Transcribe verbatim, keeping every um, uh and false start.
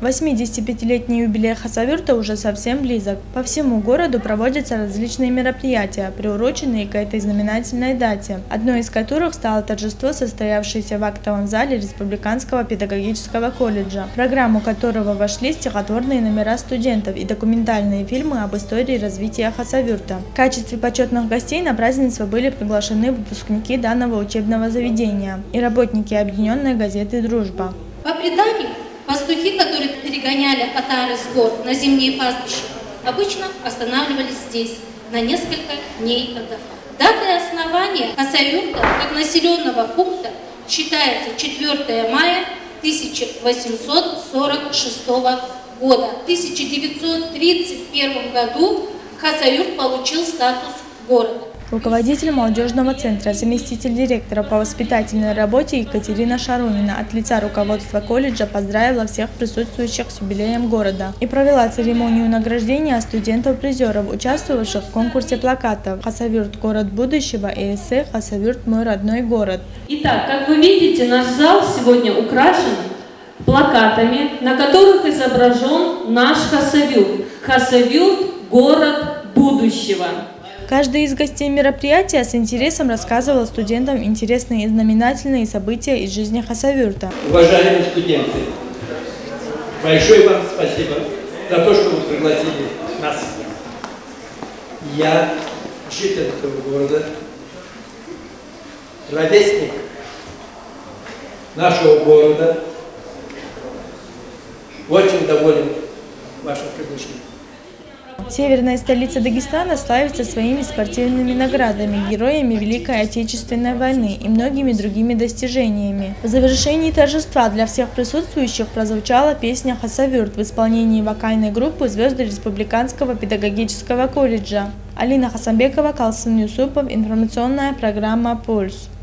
восьмидесятипятилетний юбилей Хасавюрта уже совсем близок. По всему городу проводятся различные мероприятия, приуроченные к этой знаменательной дате, одной из которых стало торжество, состоявшееся в актовом зале Республиканского педагогического колледжа, в программу которого вошли стихотворные номера студентов и документальные фильмы об истории развития Хасавюрта. В качестве почетных гостей на празднество были приглашены выпускники данного учебного заведения и работники объединенной газеты «Дружба». По преданию, пастухи, которые перегоняли отары с гор на зимние пастбища, обычно останавливались здесь на несколько дней отдыха. Датой основания Хасавюрта как населенного пункта считается четвёртое мая тысяча восемьсот сорок шестого года. В тысяча девятьсот тридцать первом году Хасавюрт получил статус города. Руководитель молодежного центра, заместитель директора по воспитательной работе Екатерина Шарунина от лица руководства колледжа поздравила всех присутствующих с юбилеем города и провела церемонию награждения студентов-призеров, участвовавших в конкурсе плакатов «Хасавюрт – город будущего» и эссе «Хасавюрт – мой родной город». Итак, как вы видите, наш зал сегодня украшен плакатами, на которых изображен наш Хасавюрт. Хасавюрт – город будущего. Каждый из гостей мероприятия с интересом рассказывал студентам интересные и знаменательные события из жизни Хасавюрта. Уважаемые студенты, большое вам спасибо за то, что вы пригласили нас. Я житель этого города, ровесник нашего города, очень доволен вашим приглашением. Северная столица Дагестана славится своими спортивными наградами, героями Великой Отечественной войны и многими другими достижениями. В завершении торжества для всех присутствующих прозвучала песня «Хасавюрт» в исполнении вокальной группы «Звезды Республиканского педагогического колледжа». Алина Хасамбекова, Калсын Юсупов, информационная программа «Пульс».